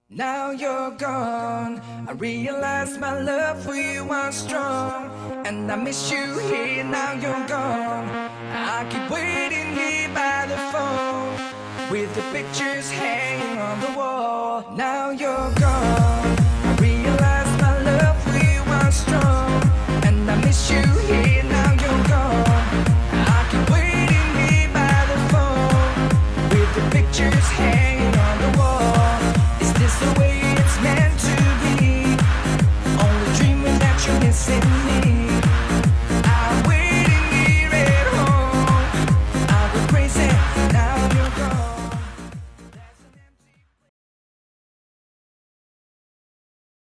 Now you're gone, I realize my love for you was strong, and I miss you here, now you're gone. I keep waiting here by the phone, with the pictures hanging on the wall. Now you're gone, I realize my love for you was strong, and I miss you here, now you're gone. I keep waiting here by the phone, with the pictures hanging on the wall. Is this the way it's meant to be? Only dreaming that you're missing me.